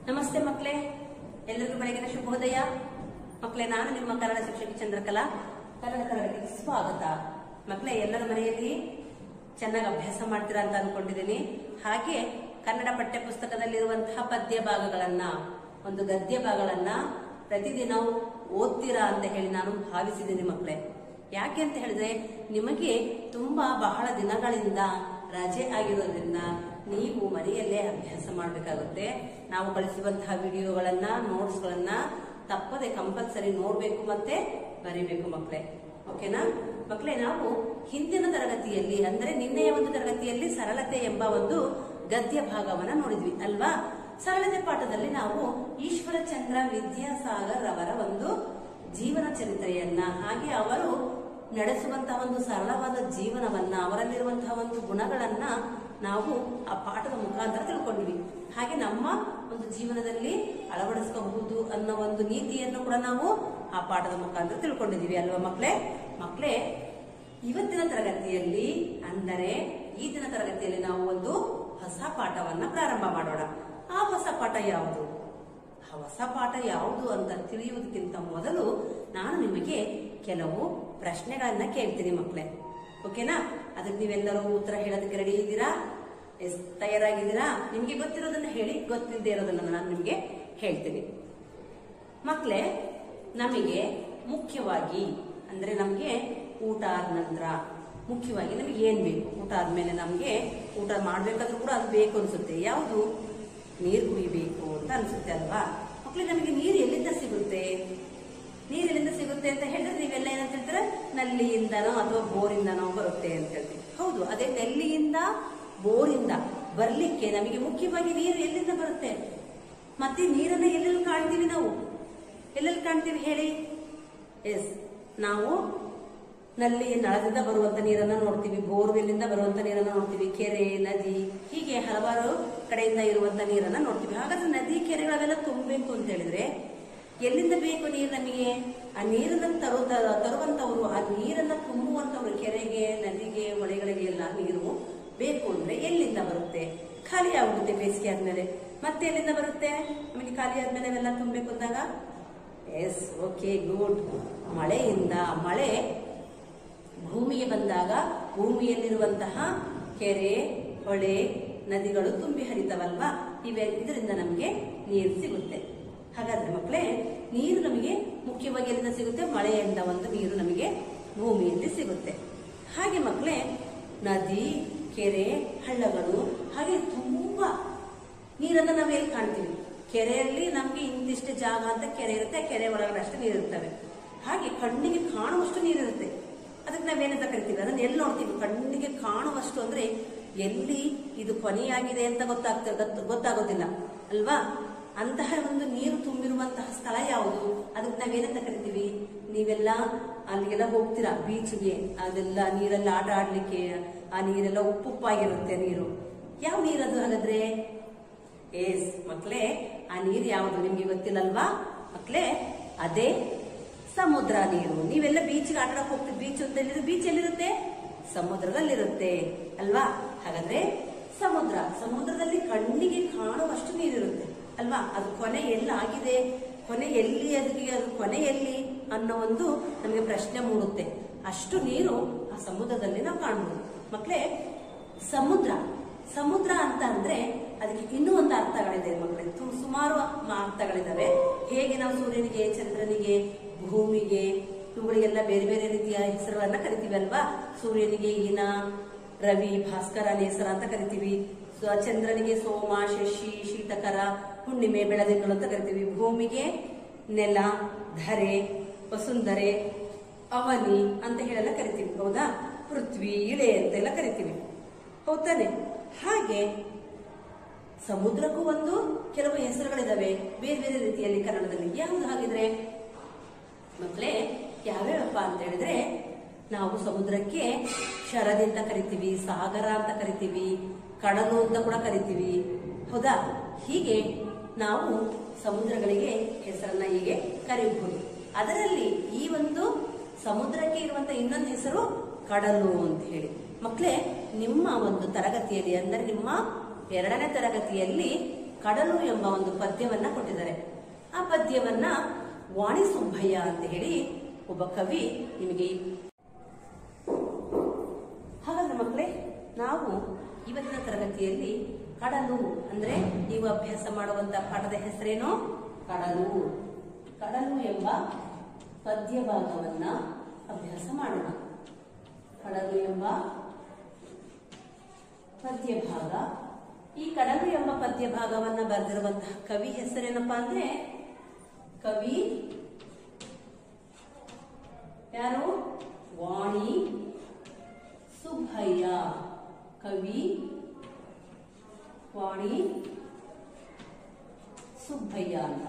ನಮಸ್ತೆ ಮಕ್ಕಳೇ, ಎಲ್ಲರಿಗೂ ಬೆಳಗಿನ ಶುಭೋದಯ. ಮಕ್ಕಳೇ, ನಾನು ನಿಮ್ಮ ಕನ್ನಡ ಶಿಕ್ಷಕಿ ಚಂದ್ರಕಲಾ. ಕನ್ನಡ ತರಗತಿಗೆ ಸ್ವಾಗತ. ಮಕ್ಕಳೇ, ಎಲ್ಲರ ಮನೆಯಲ್ಲಿ ಚೆನ್ನಾಗಿ ಅಭ್ಯಾಸ ಮಾಡ್ತೀರಾ ಅಂತ ಅನ್ಕೊಂಡಿದ್ದೀನಿ. ಹಾಗೆ ಕನ್ನಡ ಪಠ್ಯ ಪುಸ್ತಕದಲ್ಲಿರುವಂತಹ ಪದ್ಯ ಭಾಗಗಳನ್ನ, ಒಂದು ಗದ್ಯ ಭಾಗಗಳನ್ನ ಪ್ರತಿದಿನ ಓದ್ತೀರಾ ಅಂತ ಹೇಳಿ ನಾನು ಭಾವಿಸಿದ್ದೀನಿ ಮಕ್ಕಳೇ. ಯಾಕೆ ಅಂತ ಹೇಳಿದ್ರೆ, ನಿಮಗೆ ಬಹಳ ದಿನಗಳಿಂದ ರಜೆ ಆಗಿರೋದ್ರಿಂದ ನೀವು ಮನೆಯಲ್ಲೇ ಅಭ್ಯಾಸ ಮಾಡಬೇಕಾಗುತ್ತೆ. ನಾವು ಕಳಿಸುವಂತಹ ವಿಡಿಯೋಗಳನ್ನ, ನೋಟ್ಸ್ ಗಳನ್ನ ತಪ್ಪದೆ ಕಂಪಲ್ಸರಿ ನೋಡ್ಬೇಕು ಮತ್ತೆ ಬರೀಬೇಕು ಮಕ್ಕಳೇ. ಓಕೆನಾ ಮಕ್ಕಳೇ? ನಾವು ಹಿಂದಿನ ತರಗತಿಯಲ್ಲಿ ಅಂದ್ರೆ ನಿನ್ನೆಯ ಒಂದು ತರಗತಿಯಲ್ಲಿ ಸರಳತೆ ಎಂಬ ಒಂದು ಗದ್ಯ ಭಾಗವನ್ನ ನೋಡಿದ್ವಿ ಅಲ್ವಾ? ಸರಳತೆ ಪಾಠದಲ್ಲಿ ನಾವು ಈಶ್ವರಚಂದ್ರ ವಿದ್ಯಾಸಾಗರ್ ಅವರ ಒಂದು ಜೀವನ ಚರಿತ್ರೆಯನ್ನ, ಹಾಗೆ ಅವರು ನಡೆಸುವಂತಹ ಒಂದು ಸರಳವಾದ ಜೀವನವನ್ನ, ಅವರಲ್ಲಿರುವಂತಹ ಒಂದು ಗುಣಗಳನ್ನ ನಾವು ಆ ಪಾಠದ ಮುಖಾಂತರ ತಿಳ್ಕೊಂಡಿವಿ. ಹಾಗೆ ನಮ್ಮ ಒಂದು ಜೀವನದಲ್ಲಿ ಅಳವಡಿಸ್ಕೋಬಹುದು ಅನ್ನೋ ಒಂದು ನೀತಿಯನ್ನು ಕೂಡ ನಾವು ಆ ಪಾಠದ ಮುಖಾಂತರ ತಿಳ್ಕೊಂಡಿದೀವಿ ಅಲ್ವಾ ಮಕ್ಕಳೇ? ಮಕ್ಕಳೇ, ಇವತ್ತಿನ ತರಗತಿಯಲ್ಲಿ ಅಂದರೆ ಈ ದಿನ ತರಗತಿಯಲ್ಲಿ ನಾವು ಒಂದು ಹೊಸ ಪಾಠವನ್ನ ಪ್ರಾರಂಭ ಮಾಡೋಣ. ಆ ಹೊಸ ಪಾಠ ಯಾವುದು? ಆ ಹೊಸ ಪಾಠ ಯಾವುದು ಅಂತ ತಿಳಿಯುವುದಕ್ಕಿಂತ ಮೊದಲು ನಾನು ನಿಮಗೆ ಕೆಲವು ಪ್ರಶ್ನೆಗಳನ್ನ ಕೇಳ್ತೀನಿ ಮಕ್ಕಳೇ. ಓಕೆನಾ? ಅದಕ್ಕೆ ನೀವೆಲ್ಲರೂ ಉತ್ತರ ಹೇಳೋದಕ್ಕೆ ರೆಡಿ ಇದ್ದೀರಾ? ತಯಾರಾಗಿದ್ದೀರಾ? ನಿಮ್ಗೆ ಗೊತ್ತಿರೋದನ್ನ ಹೇಳಿ, ಗೊತ್ತಿಲ್ಲದೆ ಇರೋದನ್ನ ನಾನು ನಿಮ್ಗೆ ಹೇಳ್ತೀನಿ ಮಕ್ಕಳೇ. ನಮಗೆ ಮುಖ್ಯವಾಗಿ ಅಂದ್ರೆ ನಮ್ಗೆ ಊಟ ಆದ ನಂತರ ಮುಖ್ಯವಾಗಿ ನಮಗೆ ಏನ್ ಬೇಕು? ಊಟ ಆದ್ಮೇಲೆ ನಮ್ಗೆ ಊಟ ಮಾಡ್ಬೇಕಾದ್ರೂ ಕೂಡ ಅದು ಬೇಕು ಅನ್ಸುತ್ತೆ. ಯಾವುದು? ನೀರು ಕುಡಿಬೇಕು ಅಂತ ಅನ್ಸುತ್ತೆ ಅಲ್ವಾ ಮಕ್ಕಳೇ? ನಮಗೆ ನೀರು ಎಲ್ಲಿಂದ ಸಿಗುತ್ತೆ? ನೀರು ಎಲ್ಲಿಂದ ಸಿಗುತ್ತೆ ಅಂತ ಹೇಳಿದ್ರೆ ನೀವೆಲ್ಲ ಏನಂತ ಹೇಳ್ತಾರೆ, ನಲ್ಲಿಯಿಂದನೋ ಅಥವಾ ಬೋರಿಂದನೋ ಬರುತ್ತೆ ಅಂತ ಹೇಳ್ತೀವಿ. ಹೌದು, ಅದೇ ನಲ್ಲಿಯಿಂದ ಬೋರಿಂದ ಬರ್ಲಿಕ್ಕೆ ನಮಗೆ ಮುಖ್ಯವಾಗಿ ನೀರು ಎಲ್ಲಿಂದ ಬರುತ್ತೆ? ಮತ್ತೆ ನೀರನ್ನ ಎಲ್ಲೆಲ್ಲಿ ಕಾಣ್ತೀವಿ ನಾವು? ಎಲ್ಲೆಲ್ಲಿ ಕಾಣ್ತೀವಿ ಹೇಳಿ? ಎಸ್, ನಾವು ನಲ್ಲಿ ನಳದಿಂದ ಬರುವಂತ ನೀರನ್ನ ನೋಡ್ತೀವಿ, ಬೋರ್ವೆಲ್ಲಿಂದ ಬರುವಂತ ನೀರನ್ನ ನೋಡ್ತೀವಿ, ಕೆರೆ, ನದಿ, ಹೀಗೆ ಹಲವಾರು ಕಡೆಯಿಂದ ಇರುವಂತ ನೀರನ್ನ ನೋಡ್ತೀವಿ. ಹಾಗಾದ್ರೆ ನದಿ, ಕೆರೆಗಳೆಲ್ಲ ತುಂಬಬೇಕು ಅಂತ ಹೇಳಿದ್ರೆ ಎಲ್ಲಿಂದ ಬೇಕು ನೀರು ನಮಗೆ? ಆ ನೀರನ್ನ ತರುವಂತವ್ರು, ಆ ನೀರನ್ನ ತುಂಬುವಂತವ್ರು, ಕೆರೆಗೆ, ನದಿಗೆ, ಹೊಳೆಗಳಿಗೆ ಎಲ್ಲ ನೀರು ಬೇಕು ಅಂದ್ರೆ ಎಲ್ಲಿಂದ ಬರುತ್ತೆ? ಖಾಲಿ ಆಗುತ್ತೆ ಬೇಸಿಗೆ ಆದ್ಮೇಲೆ. ಮತ್ತೆ ಎಲ್ಲಿಂದ ಬರುತ್ತೆ ನಮಗೆ ಖಾಲಿ ಆದ್ಮೇಲೆ ಅವೆಲ್ಲ ತುಂಬಬೇಕು ಅಂದಾಗ? Yes, okay, good. ಮಳೆಯಿಂದ. ಮಳೆ ಭೂಮಿಗೆ ಬಂದಾಗ ಭೂಮಿಯಲ್ಲಿರುವಂತಹ ಕೆರೆ, ಹೊಳೆ, ನದಿಗಳು ತುಂಬಿ ಹರಿತವಲ್ವಾ? ಇದರಿಂದ ನಮಗೆ ನೀರು ಸಿಗುತ್ತೆ. ಹಾಗಾದ್ರೆ ಮಕ್ಕಳೇ, ನೀರು ನಮಗೆ ಮುಖ್ಯವಾಗಿ ಎಲ್ಲಿಂದ ಸಿಗುತ್ತೆ? ಮಳೆಯಿಂದ ಒಂದು ನೀರು ನಮಗೆ ಭೂಮಿಯಲ್ಲಿ ಸಿಗುತ್ತೆ. ಹಾಗೆ ಮಕ್ಕಳೇ, ನದಿ, ಕೆರೆ, ಹಳ್ಳಗಳು, ಹಾಗೆ ತುಂಬಾ ನೀರನ್ನ ನಾವು ಎಲ್ಲಿ ಕಾಣ್ತೀವಿ? ಕೆರೆಯಲ್ಲಿ ನಮ್ಗೆ ಇಂತಿಷ್ಟು ಜಾಗ ಅಂತ ಕೆರೆ ಇರುತ್ತೆ, ಕೆರೆ ಒಳಗಡೆ ಅಷ್ಟು ನೀರು ಇರ್ತವೆ. ಹಾಗೆ ಕಣ್ಣಿಗೆ ಕಾಣುವಷ್ಟು ನೀರಿರುತ್ತೆ. ಅದಕ್ಕೆ ನಾವೇನಂತ ಕರಿತೀವಿ? ಅದನ್ನ ಎಲ್ಲಿ ನೋಡ್ತೀವಿ? ಕಣ್ಣಿಗೆ ಕಾಣುವಷ್ಟು ಅಂದ್ರೆ ಎಲ್ಲಿ ಇದು ಕೊನೆಯಾಗಿದೆ ಅಂತ ಗೊತ್ತಾಗೋದಿಲ್ಲ ಅಲ್ವಾ? ಅಂತಹ ಒಂದು ನೀರು ತುಂಬಿರುವಂತಹ ಸ್ಥಳ ಯಾವುದು? ಅದಕ್ಕೆ ನಾವೇನಂತ ಕರಿತೀವಿ? ನೀವೆಲ್ಲ ಅಲ್ಲಿಗೆಲ್ಲ ಹೋಗ್ತೀರಾ ಬೀಚ್ಗೆ, ಅದೆಲ್ಲ ನೀರೆಲ್ಲ ಆಟ ಆಡ್ಲಿಕ್ಕೆ. ಆ ನೀರೆಲ್ಲ ಉಪ್ಪುಪ್ಪಾಗಿರುತ್ತೆ ನೀರು. ಯಾವ ನೀರದು ಹಾಗಾದ್ರೆ? ಎಸ್ ಮಕ್ಕಳೇ, ಆ ನೀರು ಯಾವುದು ನಿಮ್ಗೆ ಗೊತ್ತಿಲ್ಲಲ್ವಾ ಮಕ್ಕಳೇ? ಅದೇ ಸಮುದ್ರ ನೀರು. ನೀವೆಲ್ಲ ಬೀಚ್ಗೆ ಆಟ ಆಡಕ್ ಹೋಗ್ತೀವಿ. ಬೀಚ್ ಅಂತ ಎಲ್ಲಿರುತ್ತೆ? ಬೀಚ್ ಎಲ್ಲಿರುತ್ತೆ? ಸಮುದ್ರದಲ್ಲಿರುತ್ತೆ ಅಲ್ವಾ? ಹಾಗಾದ್ರೆ ಸಮುದ್ರದಲ್ಲಿ ಕಣ್ಣಿಗೆ ಕಾಣುವಷ್ಟು ನೀರಿರುತ್ತೆ ಅಲ್ವಾ? ಅದು ಕೊನೆ ಎಲ್ಲಾಗಿದೆ, ಕೊನೆ ಎಲ್ಲಿ, ಅದಕ್ಕೆ ಅದು ಕೊನೆ ಎಲ್ಲಿ ಅನ್ನೋ ಒಂದು ನಮಗೆ ಪ್ರಶ್ನೆ ಮೂಡುತ್ತೆ. ಅಷ್ಟು ನೀರು ಆ ಸಮುದ್ರದಲ್ಲಿ ನಾವು ಕಾಣಬಹುದು ಮಕ್ಕಳೇ. ಸಮುದ್ರ ಅಂತ ಅಂದ್ರೆ ಅದಕ್ಕೆ ಇನ್ನೂ ಒಂದು ಅರ್ಥಗಳಿದೆ ಮಕ್ಕಳೇ. ಸುಮಾರು ಅರ್ಥಗಳಿದಾವೆ. ಹೇಗೆ ನಾವು ಸೂರ್ಯನಿಗೆ, ಚಂದ್ರನಿಗೆ, ಭೂಮಿಗೆ, ಇವುಗಳಿಗೆಲ್ಲ ಬೇರೆ ಬೇರೆ ರೀತಿಯ ಹೆಸರುಗಳನ್ನ ಕರಿತೀವಿ ಅಲ್ವಾ? ಸೂರ್ಯನಿಗೆ ಈನ, ರವಿ, ಭಾಸ್ಕರ, ನೇಸರ ಅಂತ ಕರಿತೀವಿ. ಚಂದ್ರನಿಗೆ ಸೋಮ, ಶಶಿ, ಶೀತಕರ, ಹುಣ್ಣಿಮೆ, ಬೆಳದಿಂಗಳು ಅಂತ ಕರಿತೀವಿ. ಭೂಮಿಗೆ ನೆಲ, ಧರೆ, ವಸುಂಧರೆ, ಅವನಿ ಅಂತ ಹೇಳೆಲ್ಲ ಕರಿತೀವಿ. ಹೌದಾ? ಪೃಥ್ವಿ, ಇಳೆ ಅಂತೆಲ್ಲ ಕರಿತೀವಿ. ಹೌದಾನೆ? ಹಾಗೆ ಸಮುದ್ರಕ್ಕೂ ಒಂದು ಕೆಲವು ಹೆಸರುಗಳಿದಾವೆ ಬೇರೆ ಬೇರೆ ರೀತಿಯಲ್ಲಿ ಕನ್ನಡದಲ್ಲಿ. ಯಾವುದು ಹಾಗಿದ್ರೆ ಮಕ್ಕಳೇ? ಯಾವ್ಯಾವಪ್ಪ ಅಂತ ಹೇಳಿದ್ರೆ, ನಾವು ಸಮುದ್ರಕ್ಕೆ ಶರದಿ ಅಂತ ಕರಿತೀವಿ, ಸಾಗರ ಅಂತ ಕರಿತೀವಿ, ಕಡಲು ಅಂತ ಕೂಡ ಕರಿತೀವಿ. ಹೌದಾ? ಹೀಗೆ ನಾವು ಸಮುದ್ರಗಳಿಗೆ ಹೆಸರನ್ನ ಹೀಗೆ ಕರೀಬಹುದು. ಅದರಲ್ಲಿ ಈ ಒಂದು ಸಮುದ್ರಕ್ಕೆ ಇರುವಂತ ಇನ್ನೊಂದು ಹೆಸರು ಕಡಲು ಅಂತ ಹೇಳಿ. ಮಕ್ಕಳೇ, ನಿಮ್ಮ ಒಂದು ತರಗತಿಯಲ್ಲಿ ಅಂದರೆ ನಿಮ್ಮ 2ನೇ ತರಗತಿಯಲ್ಲಿ ಕಡಲು ಎಂಬ ಒಂದು ಪದ್ಯವನ್ನ ಕೊಟ್ಟಿದ್ದಾರೆ. ಆ ಪದ್ಯವನ್ನ ವಾಣಿ ಸುಬ್ಬಯ್ಯ ಅಂತ ಹೇಳಿ ಒಬ್ಬ ಕವಿ ನಿಮಗೆ. ಹಾಗಾದ್ರೆ ಮಕ್ಕಳೇ, ನಾವು ಇವತ್ತಿನ ತರಗತಿಯಲ್ಲಿ ಕಡಲು ಅಂದ್ರೆ ನೀವು ಅಭ್ಯಾಸ ಮಾಡುವಂತ ಪಾಠದ ಹೆಸರೇನು? ಕಡಲು. ಕಡಲು ಎಂಬ ಪದ್ಯ ಭಾಗವನ್ನ ಅಭ್ಯಾಸ ಮಾಡೋಣ. ಕಡಲು ಎಂಬ ಪದ್ಯ ಭಾಗ. ಈ ಕಡಲು ಎಂಬ ಪದ್ಯ ಭಾಗವನ್ನ ಬರೆದಿರುವಂತಹ ಕವಿ ಹೆಸರೇನಪ್ಪಾ ಅಂದ್ರೆ ಕವಿ ಯಾರು? ವಾಣಿ ಸುಬ್ಬಯ್ಯ. ಕವಿ ವಾಣಿ ಸುಬ್ಬಯ್ಯ ಅಂತ.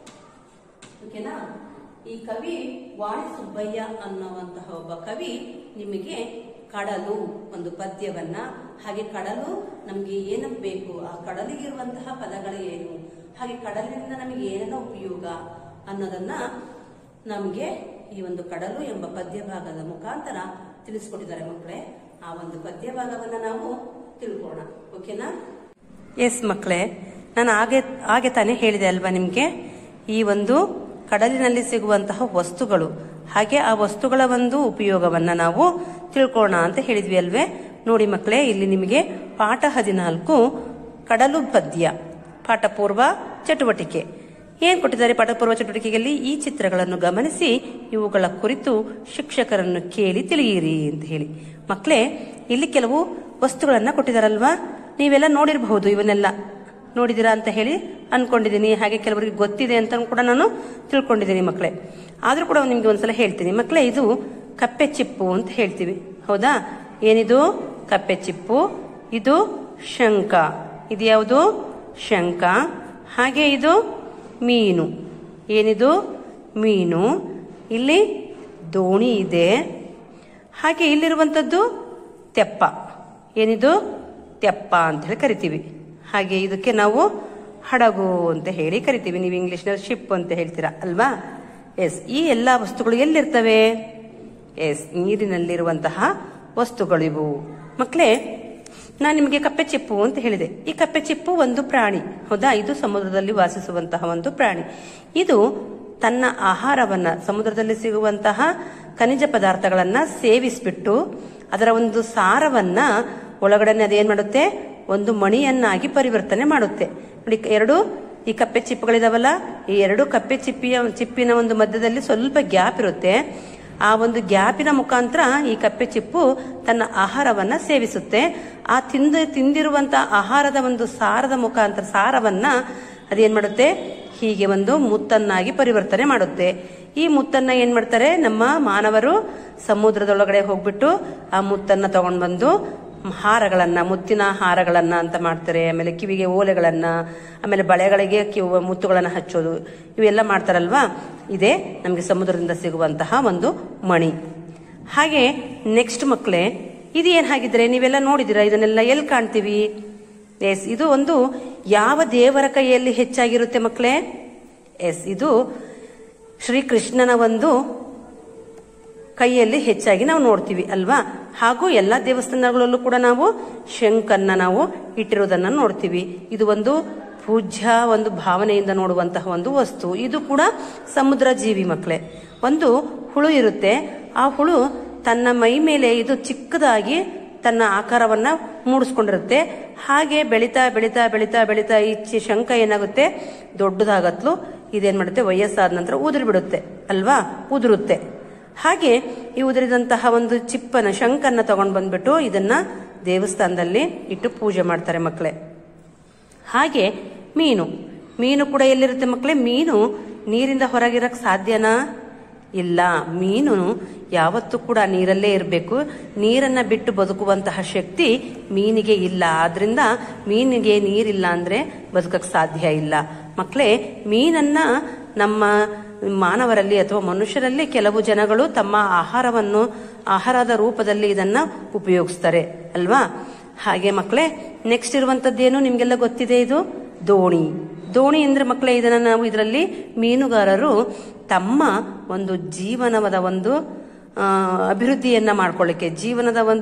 ಓಕೆನಾ? ಈ ಕವಿ ವಾಣಿ ಸುಬ್ಬಯ್ಯ ಅನ್ನುವಂತಹ ಒಬ್ಬ ಕವಿ ನಿಮಗೆ ಕಡಲು ಒಂದು ಪದ್ಯವನ್ನ, ಹಾಗೆ ಕಡಲು ನಮ್ಗೆ ಏನಕ್ಕೆ ಬೇಕು, ಆ ಕಡಲಿಗಿರುವಂತಹ ಪದಗಳು ಏನು, ಹಾಗೆ ಕಡಲಿನಿಂದ ನಮಗೆ ಏನೆಲ್ಲ ಉಪಯೋಗ ಅನ್ನೋದನ್ನ ನಮ್ಗೆ ಈ ಒಂದು ಕಡಲು ಎಂಬ ಪದ್ಯ ಭಾಗದ ಮುಖಾಂತರ ತಿಳಿಸ್ಕೊಟ್ಟಿದ್ದಾರೆ ಮಕ್ಕಳೇ. ಆ ಒಂದು ಪದ್ಯ ಭಾಗವನ್ನ ನಾವು ತಿಳ್ಕೋಣ. ಓಕೆನಾ? ಎಸ್ ಮಕ್ಕಳೇ, ನಾನು ಹಾಗೆ ತಾನೇ ಹೇಳಿದೆ ಅಲ್ವಾ ನಿಮ್ಗೆ, ಈ ಒಂದು ಕಡಲಿನಲ್ಲಿ ಸಿಗುವಂತಹ ವಸ್ತುಗಳು ಹಾಗೆ ಆ ವಸ್ತುಗಳ ಒಂದು ಉಪಯೋಗವನ್ನ ನಾವು ತಿಳ್ಕೋಣ ಅಂತ ಹೇಳಿದ್ವಿ ಅಲ್ವೇ. ನೋಡಿ ಮಕ್ಕಳೇ, ಇಲ್ಲಿ ನಿಮಗೆ ಪಾಠ 14 ಕಡಲು ಪದ್ಯ ಪಾಠ ಪೂರ್ವ ಚಟುವಟಿಕೆ ಏನ್ ಕೊಟ್ಟಿದ್ದಾರೆ. ಪಾಠ ಪೂರ್ವ ಚಟುವಟಿಕೆಯಲ್ಲಿ ಈ ಚಿತ್ರಗಳನ್ನು ಗಮನಿಸಿ ಇವುಗಳ ಕುರಿತು ಶಿಕ್ಷಕರನ್ನು ಕೇಳಿ ತಿಳಿಯಿರಿ ಅಂತ ಹೇಳಿ. ಮಕ್ಕಳೇ, ಇಲ್ಲಿ ಕೆಲವು ವಸ್ತುಗಳನ್ನ ಕೊಟ್ಟಿದಾರಲ್ವಾ, ನೀವೆಲ್ಲ ನೋಡಿರಬಹುದು. ಇವನ್ನೆಲ್ಲ ನೋಡಿದಿರಾ ಅಂತ ಹೇಳಿ ಅನ್ಕೊಂಡಿದ್ದೀನಿ. ಹಾಗೆ ಕೆಲವರಿಗೆ ಗೊತ್ತಿದೆ ಅಂತ ಕೂಡ ನಾನು ತಿಳ್ಕೊಂಡಿದ್ದೀನಿ ಮಕ್ಕಳೇ. ಆದ್ರೂ ಕೂಡ ನಿಮ್ಗೆ ಒಂದ್ಸಲ ಹೇಳ್ತೀನಿ ಮಕ್ಕಳೇ. ಇದು ಕಪ್ಪೆ ಚಿಪ್ಪು ಅಂತ ಹೇಳ್ತೀವಿ, ಹೌದಾ? ಏನಿದು? ಕಪ್ಪೆ ಚಿಪ್ಪು. ಇದು ಶಂಖ. ಇದು ಯಾವುದು? ಶಂಖ. ಹಾಗೆ ಇದು ಮೀನು. ಏನಿದು? ಮೀನು. ಇಲ್ಲಿ ದೋಣಿ ಇದೆ. ಹಾಗೆ ಇಲ್ಲಿರುವಂತದ್ದು ತೆಪ್ಪ. ಏನಿದು? ತೆಪ್ಪ ಅಂತ ಹೇಳಿ ಕರಿತೀವಿ. ಹಾಗೆ ಇದಕ್ಕೆ ನಾವು ಹಡಗು ಅಂತ ಹೇಳಿ ಕರಿತೀವಿ. ನೀವು ಇಂಗ್ಲಿಷ್ನಲ್ಲಿ ಶಿಪ್ ಅಂತ ಹೇಳ್ತೀರಾ ಅಲ್ವಾ? ಎಸ್. ಈ ಎಲ್ಲಾ ವಸ್ತುಗಳು ಎಲ್ಲಿರ್ತವೆ? ಎಸ್, ನೀರಿನಲ್ಲಿರುವಂತಹ ವಸ್ತುಗಳಿವು ಮಕ್ಕಳೇ. ನಾನು ನಿಮಗೆ ಕಪ್ಪೆ ಚಿಪ್ಪು ಅಂತ ಹೇಳಿದೆ. ಈ ಕಪ್ಪೆ ಚಿಪ್ಪು ಒಂದು ಪ್ರಾಣಿ, ಹೌದಾ? ಇದು ಸಮುದ್ರದಲ್ಲಿ ವಾಸಿಸುವಂತಹ ಒಂದು ಪ್ರಾಣಿ. ಇದು ತನ್ನ ಆಹಾರವನ್ನ, ಸಮುದ್ರದಲ್ಲಿ ಸಿಗುವಂತಹ ಖನಿಜ ಪದಾರ್ಥಗಳನ್ನ ಸೇವಿಸ್ಬಿಟ್ಟು ಅದರ ಒಂದು ಸಾರವನ್ನ ಒಳಗಡೆ ಅದೇನ್ ಮಾಡುತ್ತೆ? ಒಂದು ಮಣಿಯನ್ನಾಗಿ ಪರಿವರ್ತನೆ ಮಾಡುತ್ತೆ. ನೋಡಿ, ಈ ಕಪ್ಪೆ ಚಿಪ್ಪುಗಳಿದಾವಲ್ಲ, ಈ ಎರಡು ಕಪ್ಪೆ ಚಿಪ್ಪಿನ ಒಂದು ಮಧ್ಯದಲ್ಲಿ ಸ್ವಲ್ಪ ಗ್ಯಾಪ್ ಇರುತ್ತೆ. ಆ ಒಂದು ಗ್ಯಾಪಿನ ಮುಖಾಂತರ ಈ ಕಪ್ಪೆ ಚಿಪ್ಪು ತನ್ನ ಆಹಾರವನ್ನ ಸೇವಿಸುತ್ತೆ. ಆ ತಿಂದಿರುವಂತಹ ಆಹಾರದ ಒಂದು ಸಾರದ ಮುಖಾಂತರ ಸಾರವನ್ನ ಅದೇನ್ ಮಾಡುತ್ತೆ? ಹೀಗೆ ಒಂದು ಮುತ್ತನ್ನಾಗಿ ಪರಿವರ್ತನೆ ಮಾಡುತ್ತೆ. ಈ ಮುತ್ತನ್ನ ಏನ್ ಮಾಡ್ತಾರೆ? ನಮ್ಮ ಮಾನವರು ಸಮುದ್ರದೊಳಗಡೆ ಹೋಗ್ಬಿಟ್ಟು ಆ ಮುತ್ತನ್ನ ತಗೊಂಡ್ ಬಂದು ಹಾರಗಳನ್ನ, ಮುತ್ತಿನ ಹಾರಗಳನ್ನ ಅಂತ ಮಾಡ್ತಾರೆ. ಆಮೇಲೆ ಕಿವಿಗೆ ಓಲೆಗಳನ್ನ, ಆಮೇಲೆ ಬಳೆಗಳಿಗೆ ಮುತ್ತುಗಳನ್ನ ಹಚ್ಚೋದು, ಇವೆಲ್ಲ ಮಾಡ್ತಾರಲ್ವಾ. ಇದೇ ನಮ್ಗೆ ಸಮುದ್ರದಿಂದ ಸಿಗುವಂತಹ ಒಂದು ಮಣಿ. ಹಾಗೆ ನೆಕ್ಸ್ಟ್ ಮಕ್ಕಳೇ, ಇದು ಏನ್ ಹಾಗಿದ್ರೆ ನೀವೆಲ್ಲ ನೋಡಿದಿರಾ? ಇದನ್ನೆಲ್ಲ ಎಲ್ಲಿ ಕಾಣ್ತೀವಿ? ಎಸ್, ಇದು ಒಂದು ಯಾವ ದೇವರ ಕೈಯಲ್ಲಿ ಹೆಚ್ಚಾಗಿರುತ್ತೆ ಮಕ್ಕಳೇ? ಎಸ್, ಇದು ಶ್ರೀಕೃಷ್ಣನ ಒಂದು ಕೈಯಲ್ಲಿ ಹೆಚ್ಚಾಗಿ ನಾವು ನೋಡ್ತೀವಿ ಅಲ್ವಾ. ಹಾಗೂ ಎಲ್ಲಾ ದೇವಸ್ಥಾನಗಳಲ್ಲೂ ಕೂಡ ನಾವು ಶಂಖನ್ನ ನಾವು ಇಟ್ಟಿರೋದನ್ನ ನೋಡ್ತೀವಿ. ಇದು ಒಂದು ಪೂಜ್ಯ ಒಂದು ಭಾವನೆಯಿಂದ ನೋಡುವಂತಹ ಒಂದು ವಸ್ತು. ಇದು ಕೂಡ ಸಮುದ್ರ ಜೀವಿ ಮಕ್ಕಳೇ. ಒಂದು ಹುಳು ಇರುತ್ತೆ. ಆ ಹುಳು ತನ್ನ ಮೈ ಮೇಲೆ ಇದು ಚಿಕ್ಕದಾಗಿ ತನ್ನ ಆಕಾರವನ್ನ ಮೂಡಿಸ್ಕೊಂಡಿರುತ್ತೆ. ಹಾಗೆ ಬೆಳಿತಾ ಬೆಳಿತಾ ಬೆಳಿತಾ ಬೆಳಿತಾ ಈ ಶಂಖ ಏನಾಗುತ್ತೆ? ದೊಡ್ಡದಾಗತ್ಲು ಇದೇನ್ ಮಾಡುತ್ತೆ? ವಯಸ್ಸಾದ ನಂತರ ಉದುರಿ ಬಿಡುತ್ತೆ ಅಲ್ವಾ, ಉದುರುತ್ತೆ. ಹಾಗೆ ಈ ಉದುರಿದಂತಹ ಒಂದು ಚಿಪ್ಪನ ಶಂಖನ್ನ ತಗೊಂಡ್ ಬಂದ್ಬಿಟ್ಟು ಇದನ್ನ ದೇವಸ್ಥಾನದಲ್ಲಿ ಇಟ್ಟು ಪೂಜೆ ಮಾಡ್ತಾರೆ ಮಕ್ಕಳೇ. ಹಾಗೆ ಮೀನು ಕೂಡ ಎಲ್ಲಿರುತ್ತೆ ಮಕ್ಕಳೇ? ಮೀನು ನೀರಿಂದ ಹೊರಗಿರಕ್ ಸಾಧ್ಯನಾ? ಇಲ್ಲ. ಮೀನು ಯಾವತ್ತೂ ಕೂಡ ನೀರಲ್ಲೇ ಇರಬೇಕು. ನೀರನ್ನ ಬಿಟ್ಟು ಬದುಕುವಂತಹ ಶಕ್ತಿ ಮೀನಿಗೆ ಇಲ್ಲ. ಆದ್ರಿಂದ ಮೀನಿಗೆ ನೀರಿಲ್ಲ ಅಂದ್ರೆ ಬದುಕಕ್ ಸಾಧ್ಯ ಇಲ್ಲ ಮಕ್ಕಳೇ. ಮೀನನ್ನ ನಮ್ಮ ಮಾನವರಲ್ಲಿ ಅಥವಾ ಮನುಷ್ಯರಲ್ಲಿ ಕೆಲವು ಜನಗಳು ತಮ್ಮ ಆಹಾರದ ರೂಪದಲ್ಲಿ ಇದನ್ನ ಉಪಯೋಗಿಸ್ತಾರೆ ಅಲ್ವಾ. ಹಾಗೆ ಮಕ್ಕಳೇ, ನೆಕ್ಸ್ಟ್ ಇರುವಂತದ್ದೇನು ನಿಮ್ಗೆಲ್ಲ ಗೊತ್ತಿದೆ. ಇದು ದೋಣಿ ಅಂದ್ರೆ ಮಕ್ಕಳೇ, ಇದನ್ನ ನಾವು ಇದರಲ್ಲಿ ಮೀನುಗಾರರು ತಮ್ಮ ಒಂದು ಜೀವನದ ಒಂದು ಅಭಿವೃದ್ಧಿಯನ್ನ ಮಾಡ್ಕೊಳ್ಳಿಕ್ಕೆ,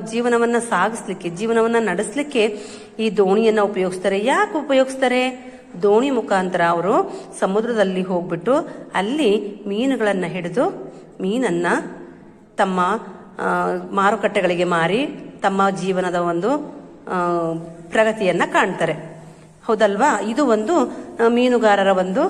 ಜೀವನವನ್ನ ಸಾಗಿಸ್ಲಿಕ್ಕೆ, ಜೀವನವನ್ನ ನಡೆಸಲಿಕ್ಕೆ ಈ ದೋಣಿಯನ್ನ ಉಪಯೋಗಿಸ್ತಾರೆ. ಯಾಕೆ ಉಪಯೋಗಿಸ್ತಾರೆ? ದೋಣಿ ಮುಖಾಂತರ ಅವರು ಸಮುದ್ರದಲ್ಲಿ ಹೋಗ್ಬಿಟ್ಟು ಅಲ್ಲಿ ಮೀನುಗಳನ್ನ ಹಿಡಿದು ಮೀನನ್ನ ತಮ್ಮ ಮಾರುಕಟ್ಟೆಗಳಿಗೆ ಮಾರಿ ತಮ್ಮ ಜೀವನದ ಒಂದು ಪ್ರಗತಿಯನ್ನ ಕಾಣ್ತಾರೆ. ಹೌದಲ್ವಾ? ಇದು ಒಂದು ಮೀನುಗಾರರ ಒಂದು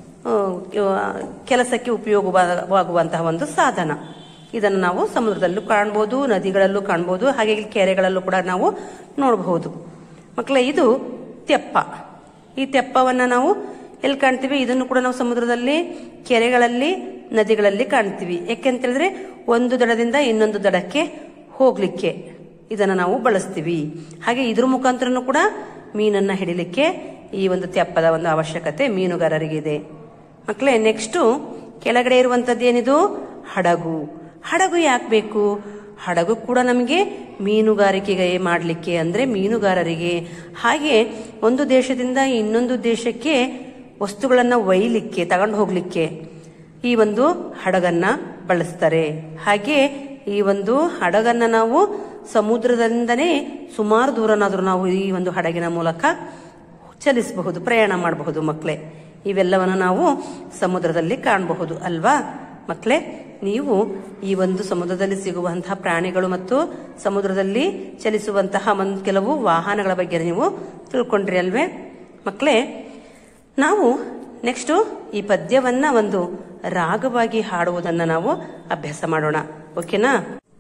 ಕೆಲಸಕ್ಕೆ ಉಪಯೋಗವಾಗುವಂತಹ ಒಂದು ಸಾಧನ. ಇದನ್ನು ನಾವು ಸಮುದ್ರದಲ್ಲೂ ಕಾಣಬಹುದು, ನದಿಗಳಲ್ಲೂ ಕಾಣಬಹುದು, ಹಾಗೆ ಕೆರೆಗಳಲ್ಲೂ ಕೂಡ ನಾವು ನೋಡಬಹುದು. ಮಕ್ಕಳೇ, ಇದು ತೆಪ್ಪ. ಈ ತೆಪ್ಪವನ್ನ ನಾವು ಎಲ್ಲಿ ಕಾಣ್ತೀವಿ? ಇದನ್ನು ಕೂಡ ನಾವು ಸಮುದ್ರದಲ್ಲಿ, ಕೆರೆಗಳಲ್ಲಿ, ನದಿಗಳಲ್ಲಿ ಕಾಣ್ತೀವಿ. ಯಾಕೆಂತ ಹೇಳಿದ್ರೆ ಒಂದು ದಡದಿಂದ ಇನ್ನೊಂದು ದಡಕ್ಕೆ ಹೋಗ್ಲಿಕ್ಕೆ ಇದನ್ನ ನಾವು ಬಳಸ್ತೀವಿ. ಹಾಗೆ ಇದ್ರ ಮುಖಾಂತರನು ಕೂಡ ಮೀನನ್ನ ಹಿಡಿಲಿಕ್ಕೆ ಈ ಒಂದು ತೆಪ್ಪದ ಒಂದು ಅವಶ್ಯಕತೆ ಮೀನುಗಾರರಿಗಿದೆ. ಮಕ್ಕಳೇ, ನೆಕ್ಸ್ಟ್ ಕೆಳಗಡೆ ಇರುವಂತದ್ದು ಏನಿದು? ಹಡಗು. ಹಡಗು ಯಾಕೆ ಬೇಕು? ಹಡಗು ಕೂಡ ನಮಗೆ ಮೀನುಗಾರಿಕೆಗೆ ಮಾಡಲಿಕ್ಕೆ, ಅಂದ್ರೆ ಮೀನುಗಾರರಿಗೆ, ಹಾಗೆ ಒಂದು ದೇಶದಿಂದ ಇನ್ನೊಂದು ದೇಶಕ್ಕೆ ವಸ್ತುಗಳನ್ನ ಒಯ್ಯಲಿಕ್ಕೆ, ತಗೊಂಡು ಹೋಗ್ಲಿಕ್ಕೆ ಈ ಒಂದು ಹಡಗನ್ನ ಬಳಸ್ತಾರೆ. ಹಾಗೆ ಈ ಒಂದು ಹಡಗನ್ನ ನಾವು ಸಮುದ್ರದಿಂದನೇ ಸುಮಾರು ದೂರನಾದ್ರೂ ನಾವು ಈ ಒಂದು ಹಡಗಿನ ಮೂಲಕ ಚಲಿಸಬಹುದು, ಪ್ರಯಾಣ ಮಾಡಬಹುದು. ಮಕ್ಕಳೇ, ಇವೆಲ್ಲವನ್ನು ನಾವು ಸಮುದ್ರದಲ್ಲಿ ಕಾಣಬಹುದು ಅಲ್ವಾ? ಮಕ್ಕಳೇ, ನೀವು ಈ ಒಂದು ಸಮುದ್ರದಲ್ಲಿ ಸಿಗುವಂತಹ ಪ್ರಾಣಿಗಳು ಮತ್ತು ಸಮುದ್ರದಲ್ಲಿ ಚಲಿಸುವಂತಹ ಒಂದು ಕೆಲವು ವಾಹನಗಳ ಬಗ್ಗೆ ನೀವು ತಿಳ್ಕೊಂಡ್ರಿ ಅಲ್ವೇ? ಮಕ್ಕಳೇ, ನಾವು ನೆಕ್ಸ್ಟ್ ಈ ಪದ್ಯವನ್ನ ಒಂದು ರಾಗವಾಗಿ ಹಾಡುವುದನ್ನ ನಾವು ಅಭ್ಯಾಸ ಮಾಡೋಣ. ಓಕೆನಾ?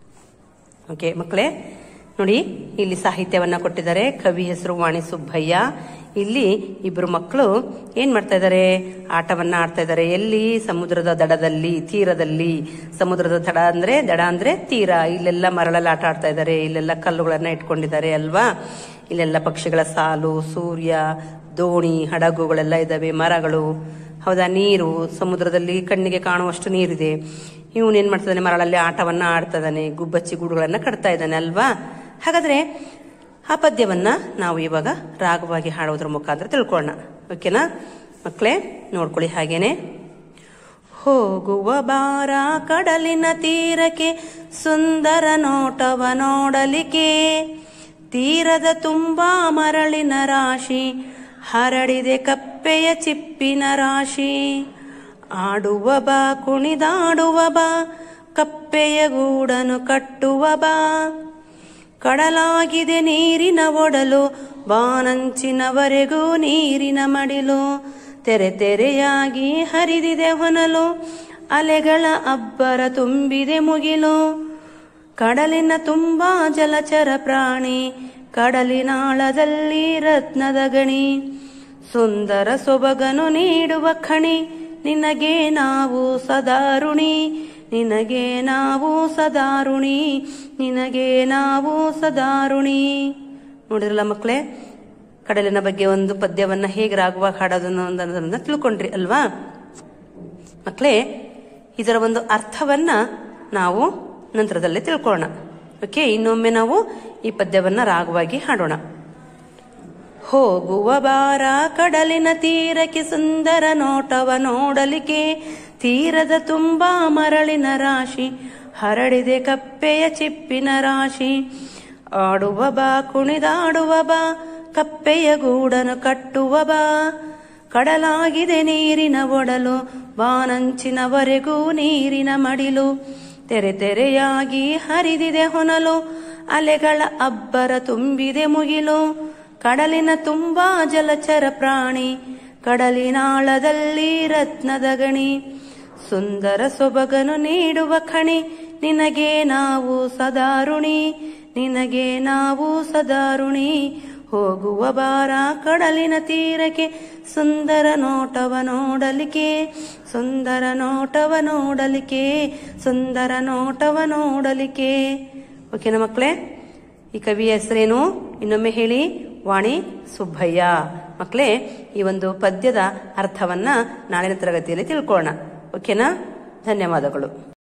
ಓಕೆ ಮಕ್ಕಳೇ, ನೋಡಿ ಇಲ್ಲಿ ಸಾಹಿತ್ಯವನ್ನ ಕೊಟ್ಟಿದ್ದಾರೆ. ಕವಿ ಹೆಸರು ವಾಣಿ ಸುಬ್ಬಯ್ಯ. ಇಲ್ಲಿ ಇಬ್ರು ಮಕ್ಕಳು ಏನ್ ಮಾಡ್ತಾ ಇದ್ದಾರೆ? ಆಟವನ್ನ ಆಡ್ತಾ ಇದ್ದಾರೆ. ಎಲ್ಲಿ? ಸಮುದ್ರದ ದಡದಲ್ಲಿ, ತೀರದಲ್ಲಿ. ಸಮುದ್ರದ ದಡ ಅಂದ್ರೆ ತೀರ. ಇಲ್ಲೆಲ್ಲ ಮರಳಲ್ಲಿ ಆಟ ಆಡ್ತಾ ಇದ್ದಾರೆ. ಇಲ್ಲೆಲ್ಲ ಕಲ್ಲುಗಳನ್ನ ಇಟ್ಕೊಂಡಿದ್ದಾರೆ ಅಲ್ವಾ? ಇಲ್ಲೆಲ್ಲ ಪಕ್ಷಿಗಳ ಸಾಲು, ಸೂರ್ಯ, ದೋಣಿ, ಹಡಗುಗಳೆಲ್ಲ ಇದಾವೆ, ಮರಗಳು. ಹೌದಾ? ನೀರು, ಸಮುದ್ರದಲ್ಲಿ ಕಣ್ಣಿಗೆ ಕಾಣುವಷ್ಟು ನೀರಿದೆ. ಇವನೇನ್ ಮಾಡ್ತಿದ್ದಾನೆ? ಮರಳಲ್ಲಿ ಆಟವನ್ನ ಆಡ್ತಾ ಇದ್ದಾನೆ, ಗುಬ್ಬಚ್ಚಿ ಗೂಡುಗಳನ್ನ ಕಟ್ತಾ ಇದ್ದಾನೆ ಅಲ್ವಾ? ಹಾಗಾದ್ರೆ ಆ ಪದ್ಯವನ್ನ ನಾವು ಇವಾಗ ರಾಗವಾಗಿ ಹಾಡುವುದರ ಮುಖಾಂತರ ತಿಳ್ಕೊಳ್ಳೋಣ. ಓಕೆನಾ ಮಕ್ಕಳೇ? ನೋಡ್ಕೊಳ್ಳಿ ಹಾಗೇನೆ. ಹೋಗುವ ಬಾರ ಕಡಲಿನ ತೀರಕ್ಕೆ, ಸುಂದರ ನೋಟವ ನೋಡಲಿಕ್ಕೆ, ತೀರದ ತುಂಬಾ ಮರಳಿನ ರಾಶಿ, ಹರಡಿದೆ ಕಪ್ಪೆಯ ಚಿಪ್ಪಿನ ರಾಶಿ. ಆಡುವ ಬಾ, ಕುಣಿದಾಡುವ ಬಾ, ಕಪ್ಪೆಯ ಗೂಡನು ಕಟ್ಟುವ ಬಾ. ಕಡಲಾಗಿದೆ ನೀರಿನ ಒಡಲು, ಬಾನಂಚಿನವರೆಗೂ ನೀರಿನ ಮಡಿಲು. ತೆರೆ ತೆರೆಯಾಗಿ ಹರಿದಿದೆ ಹೊನಲು, ಅಲೆಗಳ ಅಬ್ಬರ ತುಂಬಿದೆ ಮುಗಿಲು. ಕಡಲಿನ ತುಂಬಾ ಜಲಚರ ಪ್ರಾಣಿ, ಕಡಲಿನಾಳದಲ್ಲಿ ರತ್ನದ ಗಣಿ. ಸುಂದರ ಸೊಬಗನು ನೀಡುವ ಖಣಿ, ನಿನಗೆ ನಾವು ಸದಾರುಣಿ, ನಿನಗೆ ನಾವು ಸದಾರುಣಿ, ನಿನಗೆ ನಾವು ಸದಾರುಣಿ. ನೋಡಿದ್ರಲ್ಲ ಮಕ್ಕಳೇ, ಕಡಲಿನ ಬಗ್ಗೆ ಒಂದು ಪದ್ಯವನ್ನ ಹೇಗೆ ರಾಗವಾಗಿ ಹಾಡೋದನ್ನ ತಿಳ್ಕೊಂಡ್ರಿ ಅಲ್ವಾ? ಮಕ್ಕಳೇ, ಇದರ ಒಂದು ಅರ್ಥವನ್ನ ನಾವು ನಂತರದಲ್ಲಿ ತಿಳ್ಕೊಳ್ಳೋಣ. ಓಕೆ, ಇನ್ನೊಮ್ಮೆ ನಾವು ಈ ಪದ್ಯವನ್ನ ರಾಗವಾಗಿ ಹಾಡೋಣ. ಹೋಗುವ ಬಾರ ಕಡಲಿನ ತೀರಕ್ಕೆ, ಸುಂದರ ನೋಟವ ನೋಡಲಿಕ್ಕೆ, ತೀರದ ತುಂಬಾ ಮರಳಿನ ರಾಶಿ, ಹರಡಿದೆ ಕಪ್ಪೆಯ ಚಿಪ್ಪಿನ ರಾಶಿ. ಆಡುವ ಬಾ, ಕುಣಿದಾಡುವ ಬಾ, ಕಪ್ಪೆಯ ಗೂಡನು ಕಟ್ಟುವ ಬಾ. ಕಡಲಾಗಿದೆ ನೀರಿನ ಒಡಲು, ಬಾನಂಚಿನವರೆಗೂ ನೀರಿನ ಮಡಿಲು. ತೆರೆ ತೆರೆಯಾಗಿ ಹರಿದಿದೆ ಹೊನಲು, ಅಲೆಗಳ ಅಬ್ಬರ ತುಂಬಿದೆ ಮುಗಿಲು. ಕಡಲಿನ ತುಂಬಾ ಜಲಚರ ಪ್ರಾಣಿ, ಕಡಲಿನಾಳದಲ್ಲಿ ರತ್ನದ ಗಣಿ. ಸುಂದರ ಸೊಬಗನು ನೀಡುವ ಖಣಿ, ನಿನಗೆ ನಾವು ಸದಾರುಣಿ, ನಿನಗೆ ನಾವು ಸದಾರುಣಿ. ಹೋಗುವ ಬಾರ ಕಡಲಿನ ತೀರಕ್ಕೆ, ಸುಂದರ ನೋಟವ ನೋಡಲಿಕ್ಕೆ, ಸುಂದರ ನೋಟವ ನೋಡಲಿಕ್ಕೆ, ಸುಂದರ ನೋಟವ ನೋಡಲಿಕ್ಕೆ. ಓಕೆನಾ ಮಕ್ಕಳೇ? ಈ ಕವಿಯ ಹೆಸರೇನು? ಇನ್ನೊಮ್ಮೆ ಹೇಳಿ. ವಾಣಿ ಸುಬ್ಬಯ್ಯ. ಮಕ್ಕಳೇ, ಈ ಒಂದು ಪದ್ಯದ ಅರ್ಥವನ್ನ ನಾಳಿನ ತರಗತಿಯಲ್ಲಿ ತಿಳ್ಕೊಳ್ಳೋಣ. ಓಕೆನಾ? ಧನ್ಯವಾದಗಳು.